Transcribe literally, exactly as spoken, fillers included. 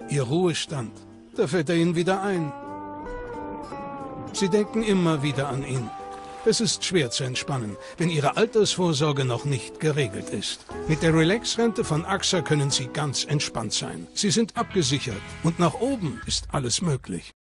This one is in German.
Ihr Ruhestand, da fällt er Ihnen wieder ein. Sie denken immer wieder an ihn. Es ist schwer zu entspannen, wenn Ihre Altersvorsorge noch nicht geregelt ist. Mit der Relax-Rente von A X A können Sie ganz entspannt sein. Sie sind abgesichert und nach oben ist alles möglich.